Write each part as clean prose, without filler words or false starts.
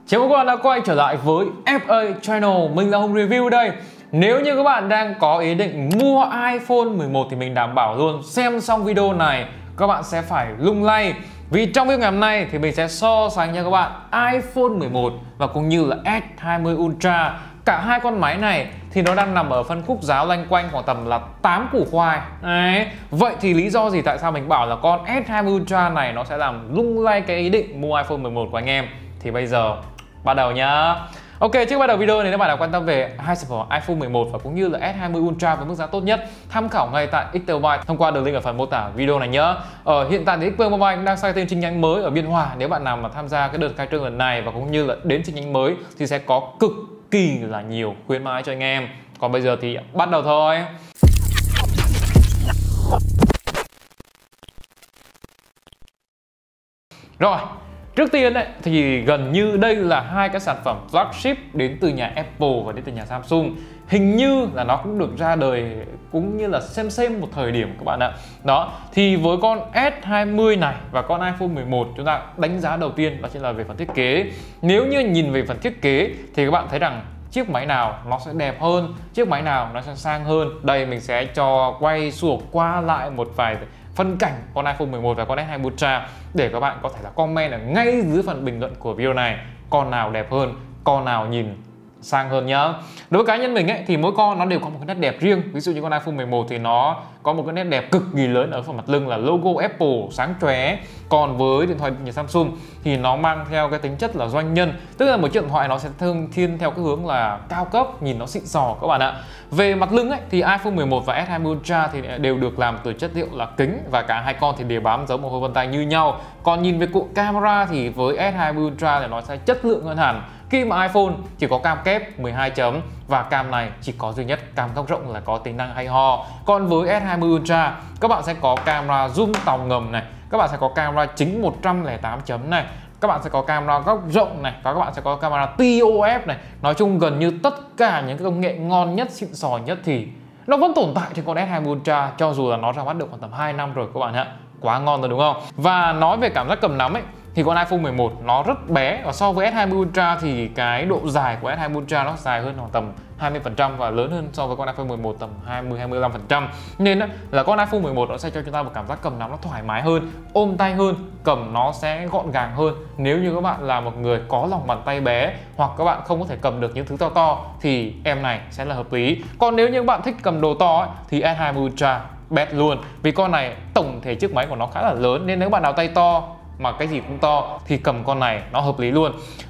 Chào mừng các bạn đã quay trở lại với FA Channel, mình là Hùng Review đây. Nếu như các bạn đang có ý định mua iPhone 11 thì mình đảm bảo luôn xem xong video này các bạn sẽ phải lung lay. Vì trong video ngày hôm nay thì mình sẽ so sánh cho các bạn iPhone 11 và cũng như là S20 Ultra. Cả hai con máy này thì nó đang nằm ở phân khúc giá loanh quanh khoảng tầm là 8 củ khoai. Đấy. Vậy thì lý do gì tại sao mình bảo là con S20 Ultra này nó sẽ làm lung lay cái ý định mua iPhone 11 của anh em? Thì bây giờ bắt đầu nhá. Ok, trước bắt đầu video này nếu bạn nào quan tâm về hai sản phẩm iPhone 11 và cũng như là S20 Ultra với mức giá tốt nhất, tham khảo ngay tại XP Mobile thông qua đường link ở phần mô tả video này nhé. Hiện tại thì XP Mobile đang sang tên chi nhánh mới ở Biên Hòa. Nếu bạn nào mà tham gia cái đợt khai trương lần này và cũng như là đến chi nhánh mới thì sẽ có cực kỳ là nhiều khuyến mãi cho anh em. Còn bây giờ thì bắt đầu thôi. Rồi, trước tiên ấy, thì gần như đây là hai cái sản phẩm flagship đến từ nhà Apple và đến từ nhà Samsung. Hình như là nó cũng được ra đời cũng như là xem một thời điểm các bạn ạ. Đó, thì với con S20 này và con iPhone 11 chúng ta đánh giá đầu tiên đó chính là về phần thiết kế. Nếu như nhìn về phần thiết kế thì các bạn thấy rằng chiếc máy nào nó sẽ đẹp hơn, chiếc máy nào nó sẽ sang hơn. Đây mình sẽ cho quay sủa qua lại một vài phân cảnh con iPhone 11 và con S20 Ultra để các bạn có thể là comment ở ngay dưới phần bình luận của video này con nào đẹp hơn, con nào nhìn sang hơn nhá. Đối với cá nhân mình ấy thì mỗi con nó đều có một cái nét đẹp riêng. Ví dụ như con iPhone 11 thì nó có một cái nét đẹp cực kỳ lớn ở phần mặt lưng là logo Apple sáng chóe. Còn với điện thoại nhà Samsung thì nó mang theo cái tính chất là doanh nhân, tức là một chiếc điện thoại nó sẽ thiên theo cái hướng là cao cấp, nhìn nó xịn sò các bạn ạ. Về mặt lưng ấy thì iPhone 11 và S20 Ultra thì đều được làm từ chất liệu là kính và cả hai con thì đều bám dấu mồ hôi vân tay như nhau. Còn nhìn về cụm camera thì với S20 Ultra thì nó sẽ chất lượng hơn hẳn. Khi mà iPhone chỉ có cam kép 12 chấm và cam này chỉ có duy nhất cam góc rộng là có tính năng hay ho. Còn với S20 Ultra các bạn sẽ có camera zoom tàu ngầm này, các bạn sẽ có camera chính 108 chấm này, các bạn sẽ có camera góc rộng này, và các bạn sẽ có camera TOF này. Nói chung gần như tất cả những cái công nghệ ngon nhất, xịn sò nhất thì nó vẫn tồn tại trên con S20 Ultra cho dù là nó ra mắt được khoảng tầm 2 năm rồi các bạn ạ. Quá ngon rồi đúng không? Và nói về cảm giác cầm nắm ấy thì con iPhone 11 nó rất bé và so với S20 Ultra thì cái độ dài của S20 Ultra nó dài hơn khoảng tầm 20% và lớn hơn so với con iPhone 11 tầm 20-25%. Nên là con iPhone 11 nó sẽ cho chúng ta một cảm giác cầm nắm nó thoải mái hơn, ôm tay hơn, cầm nó sẽ gọn gàng hơn. Nếu như các bạn là một người có lòng bàn tay bé hoặc các bạn không có thể cầm được những thứ to to thì em này sẽ là hợp lý. Còn nếu như các bạn thích cầm đồ to ấy, thì S20 Ultra best luôn. Vì con này tổng thể chiếc máy của nó khá là lớn nên nếu bạn nào tay to mà cái gì cũng to thì cầm con này nó hợp lý luôn.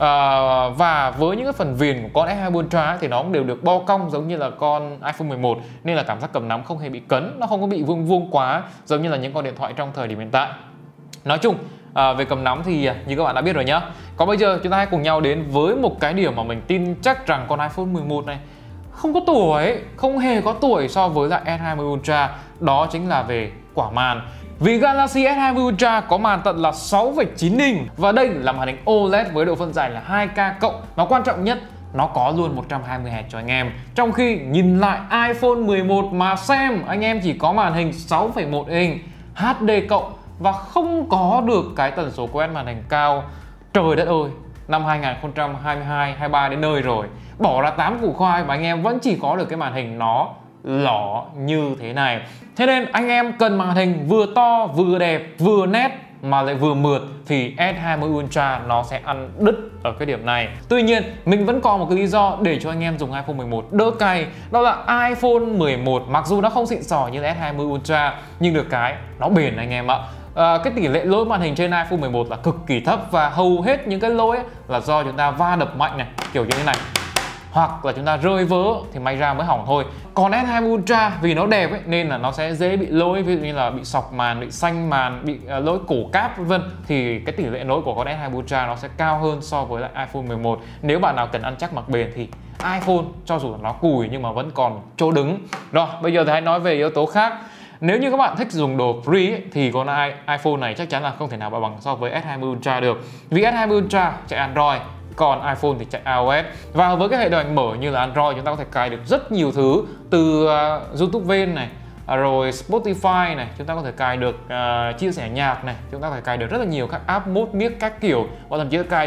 Và với những cái phần viền của con S20 Ultra ấy, thì nó cũng đều được bo cong giống như là con iPhone 11 nên là cảm giác cầm nắm không hề bị cấn, nó không có bị vuông vuông quá giống như là những con điện thoại trong thời điểm hiện tại. Nói chung về cầm nắm thì như các bạn đã biết rồi nhá. Còn bây giờ chúng ta hãy cùng nhau đến với một cái điểm mà mình tin chắc rằng con iPhone 11 này không có tuổi, không hề có tuổi so với lại S20 Ultra, đó chính là về quả màn. Vì Galaxy S20 Ultra có màn tận là 6,9 inch và đây là màn hình OLED với độ phân giải là 2K cộng. Và quan trọng nhất, nó có luôn 120Hz cho anh em. Trong khi nhìn lại iPhone 11 mà xem, anh em chỉ có màn hình 6,1 inch HD cộng và không có được cái tần số quét màn hình cao. Trời đất ơi, năm 2022-23 đến nơi rồi, bỏ ra 8 củ khoai mà anh em vẫn chỉ có được cái màn hình nó lỏ như thế này. Thế nên anh em cần màn hình vừa to, vừa đẹp, vừa nét mà lại vừa mượt thì S20 Ultra nó sẽ ăn đứt ở cái điểm này. Tuy nhiên mình vẫn còn một cái lý do để cho anh em dùng iPhone 11 đỡ cay, đó là iPhone 11 mặc dù nó không xịn sò như là S20 Ultra nhưng được cái nó bền anh em ạ. Cái tỷ lệ lỗi màn hình trên iPhone 11 là cực kỳ thấp và hầu hết những cái lỗi là do chúng ta va đập mạnh này, kiểu như thế này, hoặc là chúng ta rơi vỡ thì may ra mới hỏng thôi. Còn S20 Ultra vì nó đẹp ấy, nên là nó sẽ dễ bị lỗi, ví dụ như là bị sọc màn, bị xanh màn, bị lỗi cổ cáp vân vân, thì cái tỷ lệ lỗi của con S20 Ultra nó sẽ cao hơn so với lại iPhone 11. Nếu bạn nào cần ăn chắc mặc bền thì iPhone cho dù là nó cùi nhưng mà vẫn còn chỗ đứng. Rồi bây giờ thì hãy nói về yếu tố khác. Nếu như các bạn thích dùng đồ free ấy, thì con iPhone này chắc chắn là không thể nào bằng so với S20 Ultra được. Vì S20 Ultra chạy Android, còn iPhone thì chạy iOS. Và với cái hệ điều hành mở như là Android, chúng ta có thể cài được rất nhiều thứ, từ YouTube Ven này, rồi Spotify này, chúng ta có thể cài được chia sẻ nhạc này, chúng ta có thể cài được rất là nhiều các app mode mic các kiểu, và thậm chí cài được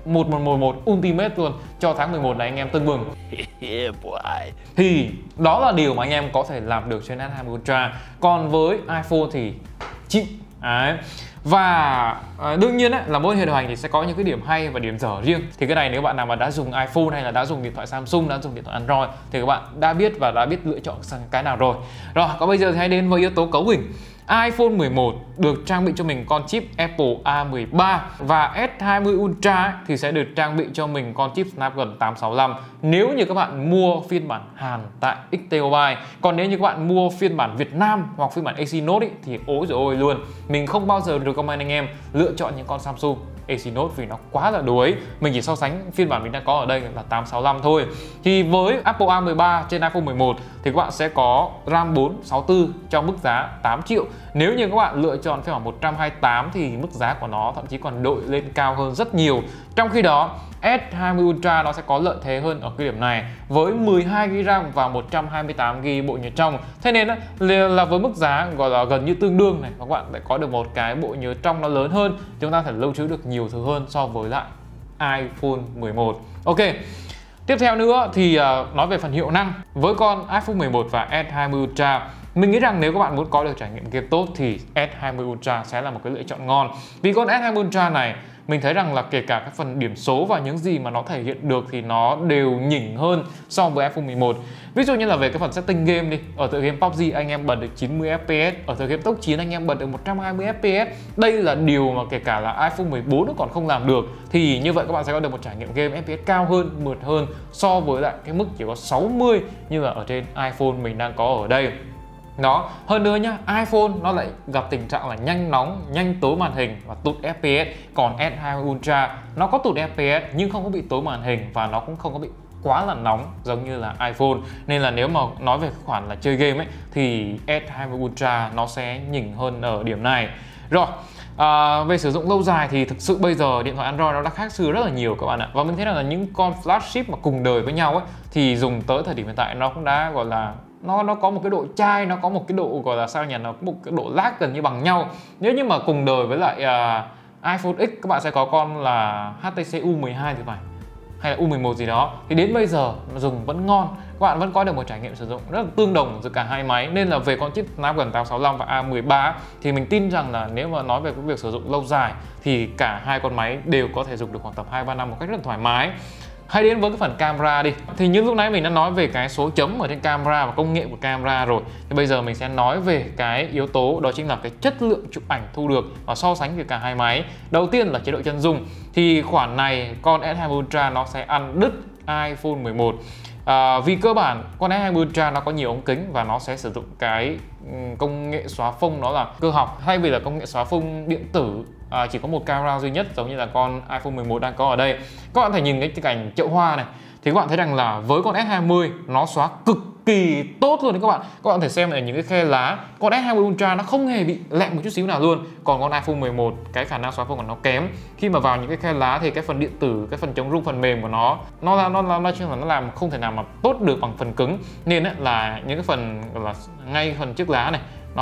1111 Ultimate luôn cho tháng 11 này anh em tưng bừng. Thì đó là điều mà anh em có thể làm được trên S20 Ultra. Còn với iPhone thì chịu. Đấy. Và đương nhiên ấy, là mỗi hệ điều hành thì sẽ có những cái điểm hay và điểm dở riêng. Thì cái này nếu bạn nào mà đã dùng iPhone hay là đã dùng điện thoại Samsung, đã dùng điện thoại Android thì các bạn đã biết và đã biết lựa chọn cái nào rồi. Rồi, còn bây giờ thì hãy đến với yếu tố cấu hình. iPhone 11 được trang bị cho mình con chip Apple A13 và S20 Ultra thì sẽ được trang bị cho mình con chip Snapdragon 865 nếu như các bạn mua phiên bản Hàn tại XTObuy. Còn nếu như các bạn mua phiên bản Việt Nam hoặc phiên bản Exynos thì ối rồi ôi luôn. Mình không bao giờ recommend anh em lựa chọn những con Samsung Exynos vì nó quá là đuối. Mình chỉ so sánh phiên bản mình đang có ở đây là 865 thôi. Thì với Apple A13 trên iPhone 11 thì các bạn sẽ có RAM 464 cho mức giá 8 triệu. Nếu như các bạn lựa chọn phiên bản 128 thì mức giá của nó thậm chí còn đội lên cao hơn rất nhiều. Trong khi đó S20 Ultra nó sẽ có lợi thế hơn ở cái điểm này với 12GB RAM và 128GB bộ nhớ trong. Thế nên là với mức giá gọi là gần như tương đương này, các bạn lại có được một cái bộ nhớ trong nó lớn hơn, chúng ta thể lưu trữ được nhiều thứ hơn so với lại iPhone 11. Ok. Tiếp theo nữa thì nói về phần hiệu năng. Với con iPhone 11 và S20 Ultra, mình nghĩ rằng nếu các bạn muốn có được trải nghiệm game tốt thì S20 Ultra sẽ là một cái lựa chọn ngon. Vì con S20 Ultra này mình thấy rằng là kể cả các phần điểm số và những gì mà nó thể hiện được thì nó đều nhỉnh hơn so với iPhone 11. Ví dụ như là về cái phần setting game đi, ở tựa game PUBG anh em bật được 90 FPS, ở tựa game tốc 9 anh em bật được 120 FPS. Đây là điều mà kể cả là iPhone 14 nó còn không làm được. Thì như vậy các bạn sẽ có được một trải nghiệm game FPS cao hơn, mượt hơn so với lại cái mức chỉ có 60 như là ở trên iPhone mình đang có ở đây. Đó, hơn nữa nhá, iPhone nó lại gặp tình trạng là nhanh nóng, nhanh tối màn hình và tụt FPS. Còn S20 Ultra nó có tụt FPS nhưng không có bị tối màn hình và nó cũng không có bị quá là nóng giống như là iPhone. Nên là nếu mà nói về khoản là chơi game ấy thì S20 Ultra nó sẽ nhỉnh hơn ở điểm này. Rồi, về sử dụng lâu dài thì thực sự bây giờ điện thoại Android nó đã khác xưa rất là nhiều các bạn ạ. Và mình thấy là những con flagship mà cùng đời với nhau ấy thì dùng tới thời điểm hiện tại nó cũng đã gọi là nó có một cái độ chai, nó có một cái độ gọi là sao nhỉ, nó có một cái độ lag gần như bằng nhau. Nếu như mà cùng đời với lại iPhone X các bạn sẽ có con là HTC U12 thì phải, hay là U11 gì đó, thì đến bây giờ dùng vẫn ngon, các bạn vẫn có được một trải nghiệm sử dụng rất là tương đồng giữa cả hai máy. Nên là về con chip Snapdragon 865 và A13 thì mình tin rằng là nếu mà nói về cái việc sử dụng lâu dài thì cả hai con máy đều có thể dùng được khoảng tầm 2-3 năm một cách rất là thoải mái. Hãy đến với cái phần camera đi. Thì như lúc nãy mình đã nói về cái số chấm ở trên camera và công nghệ của camera rồi. Thì bây giờ mình sẽ nói về cái yếu tố đó chính là cái chất lượng chụp ảnh thu được và so sánh với cả hai máy. Đầu tiên là chế độ chân dung. Thì khoản này con S20 Ultra nó sẽ ăn đứt iPhone 11. Vì cơ bản con S20 Ultra nó có nhiều ống kính và nó sẽ sử dụng cái công nghệ xóa phông đó là cơ học thay vì là công nghệ xóa phông điện tử. Chỉ có một camera duy nhất giống như là con iPhone 11 đang có ở đây. Các bạn thể nhìn cái cảnh chậu hoa này thì các bạn thấy rằng là với con S20 nó xóa cực kỳ tốt luôn đấy các bạn. Các bạn có thể xem ở những cái khe lá, con S20 Ultra nó không hề bị lẹm một chút xíu nào luôn. Còn con iPhone 11 cái khả năng xóa phông của nó kém. Khi mà vào những cái khe lá thì cái phần điện tử, cái phần chống rung phần mềm của nó làm không thể nào mà tốt được bằng phần cứng. Nên là những cái phần là ngay phần chiếc lá này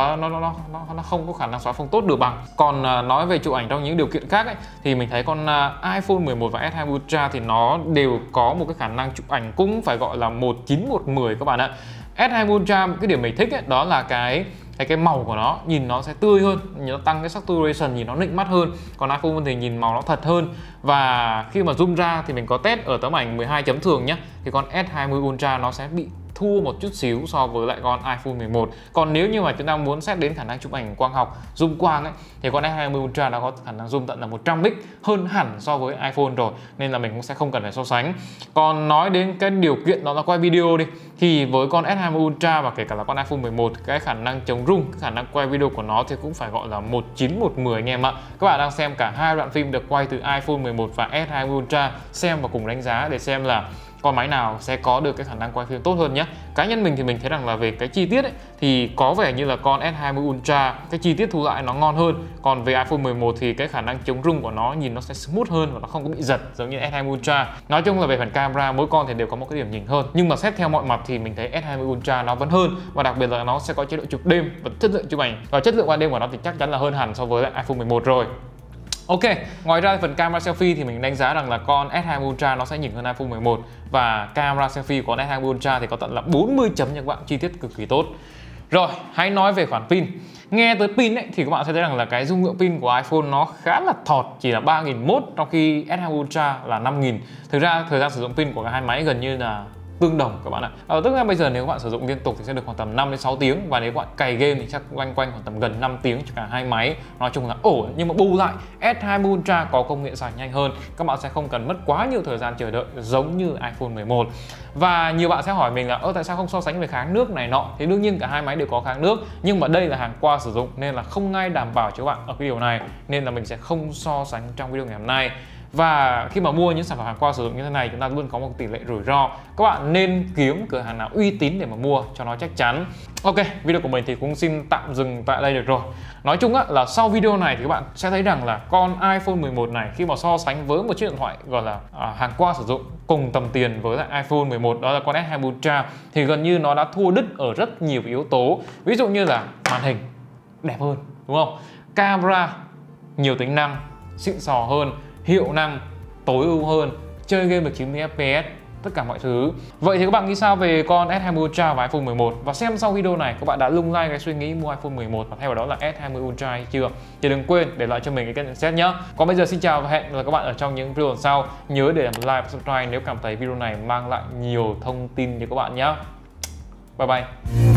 nó không có khả năng xóa phông tốt được bằng. Còn nói về chụp ảnh trong những điều kiện khác ấy, thì mình thấy con iPhone 11 và S20 Ultra thì nó đều có một cái khả năng chụp ảnh cũng phải gọi là 1/9/10 các bạn ạ. S20 Ultra cái điểm mình thích ấy, đó là cái màu của nó nhìn nó sẽ tươi hơn, nhìn nó tăng cái saturation, nhìn nó nịnh mắt hơn. Còn iPhone thì nhìn màu nó thật hơn. Và khi mà zoom ra thì mình có test ở tấm ảnh 12 chấm thường nhé, thì con S20 Ultra nó sẽ bị thua một chút xíu so với lại con iPhone 11. Còn nếu như mà chúng ta muốn xét đến khả năng chụp ảnh quang học, zoom quang ấy, thì con S20 Ultra nó có khả năng zoom tận là 100x hơn hẳn so với iPhone rồi. Nên là mình cũng sẽ không cần phải so sánh. Còn nói đến cái điều kiện đó là quay video đi, thì với con S20 Ultra và kể cả là con iPhone 11, cái khả năng chống rung, cái khả năng quay video của nó thì cũng phải gọi là 1/9/10 anh em ạ. Các bạn đang xem cả hai đoạn phim được quay từ iPhone 11 và S20 Ultra, xem và cùng đánh giá để xem là con máy nào sẽ có được cái khả năng quay phim tốt hơn nhé. Cá nhân mình thì mình thấy rằng là về cái chi tiết ấy, thì có vẻ như là con S20 Ultra cái chi tiết thu lại nó ngon hơn. Còn về iPhone 11 thì cái khả năng chống rung của nó nhìn nó sẽ smooth hơn và nó không có bị giật giống như S20 Ultra. Nói chung là về phần camera mỗi con thì đều có một cái điểm nhỉnh hơn. Nhưng mà xét theo mọi mặt thì mình thấy S20 Ultra nó vẫn hơn, và đặc biệt là nó sẽ có chế độ chụp đêm và chất lượng chụp ảnh và chất lượng ban đêm của nó thì chắc chắn là hơn hẳn so với lại iPhone 11 rồi. Ok, ngoài ra phần camera selfie thì mình đánh giá rằng là con S20 Ultra nó sẽ nhỉnh hơn iPhone 11 và camera selfie của con S20 Ultra thì có tận là 40 chấm nha các bạn, chi tiết cực kỳ tốt. Rồi, hãy nói về khoản pin. Nghe tới pin ấy, thì các bạn sẽ thấy rằng là cái dung lượng pin của iPhone nó khá là thọt, chỉ là 3000 mAh trong khi S20 Ultra là 5000. Thực ra thời gian sử dụng pin của cả hai máy gần như là tương đồng các bạn ạ. Tức là bây giờ nếu các bạn sử dụng liên tục thì sẽ được khoảng tầm 5 đến 6 tiếng và nếu các bạn cày game thì chắc quanh khoảng tầm gần 5 tiếng cho cả hai máy. Nói chung là ổn, nhưng mà bù lại S20 Ultra có công nghệ sạc nhanh hơn. Các bạn sẽ không cần mất quá nhiều thời gian chờ đợi giống như iPhone 11. Và nhiều bạn sẽ hỏi mình là tại sao không so sánh về kháng nước này nọ. Thì đương nhiên cả hai máy đều có kháng nước, nhưng mà đây là hàng qua sử dụng nên là không ai đảm bảo cho các bạn ở cái điều này, nên là mình sẽ không so sánh trong video ngày hôm nay. Và khi mà mua những sản phẩm hàng qua sử dụng như thế này, chúng ta luôn có một tỷ lệ rủi ro. Các bạn nên kiếm cửa hàng nào uy tín để mà mua cho nó chắc chắn. Ok, video của mình thì cũng xin tạm dừng tại đây được rồi. Nói chung á, là sau video này thì các bạn sẽ thấy rằng là con iPhone 11 này khi mà so sánh với một chiếc điện thoại gọi là hàng qua sử dụng cùng tầm tiền với lại iPhone 11, đó là con S20 Ultra, thì gần như nó đã thua đứt ở rất nhiều yếu tố. Ví dụ như là màn hình đẹp hơn, đúng không? Camera nhiều tính năng, xịn sò hơn, hiệu năng tối ưu hơn, chơi game được 90 FPS, tất cả mọi thứ. Vậy thì các bạn nghĩ sao về con S20 Ultra và iPhone 11? Và xem sau video này các bạn đã lung lay cái suy nghĩ mua iPhone 11 và thay vào đó là S20 Ultra hay chưa? Thì đừng quên để lại cho mình cái nhận xét nhé. Còn bây giờ xin chào và hẹn gặp lại các bạn ở trong những video sau. Nhớ để làm like và subscribe nếu cảm thấy video này mang lại nhiều thông tin cho các bạn nhé. Bye bye.